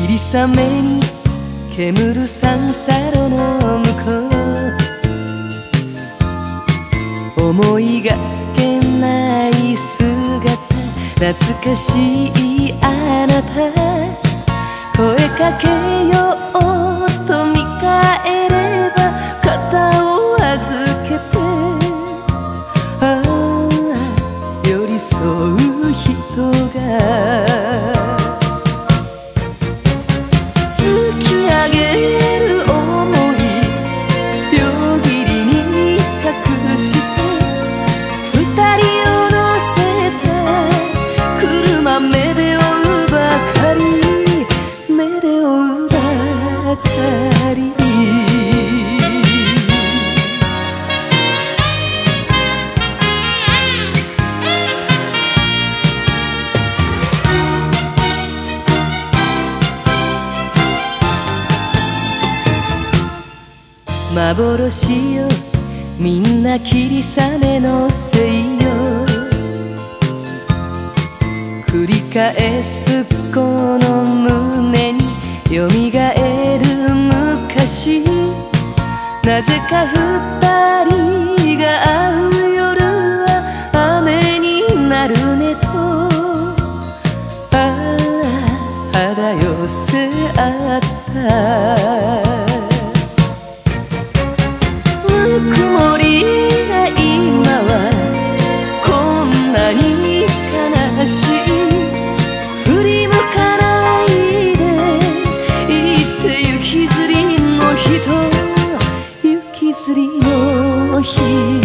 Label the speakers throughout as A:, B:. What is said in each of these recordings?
A: 霧雨に煙る三叉路の向こう、思いがけない姿、懐かしいあなた、声かけようと見返れば肩を預けて、ああ寄り添う人が突き上げる想い、両桐に隠して二人を乗せた車、目で追うばかり、目で追うばかり。幻よみんな霧雨のせいよ、繰り返すこの胸によみがえる昔、なぜか二人が会う夜は雨になるねと、ああ肌寄せ合った。ぬくもりが今はこんなに悲しい、振り向かないで言って行きずりの人、行きずりの人。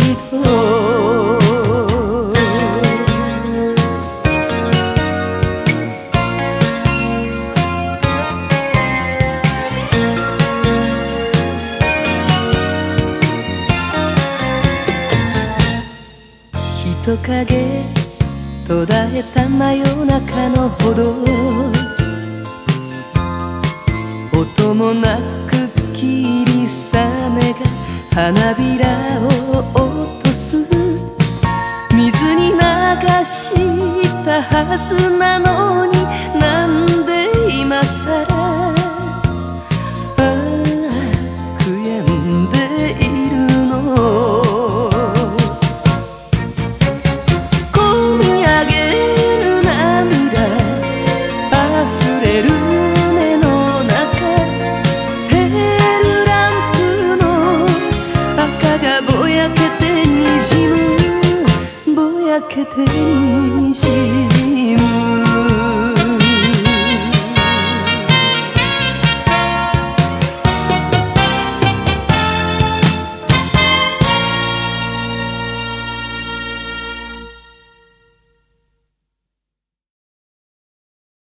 A: 人影途絶えた真夜中の歩道、音もなく霧雨が花びらを落とす、水に流したはずなのになんで今さら、ああ悔やんでいるの。ぼやけてにじむ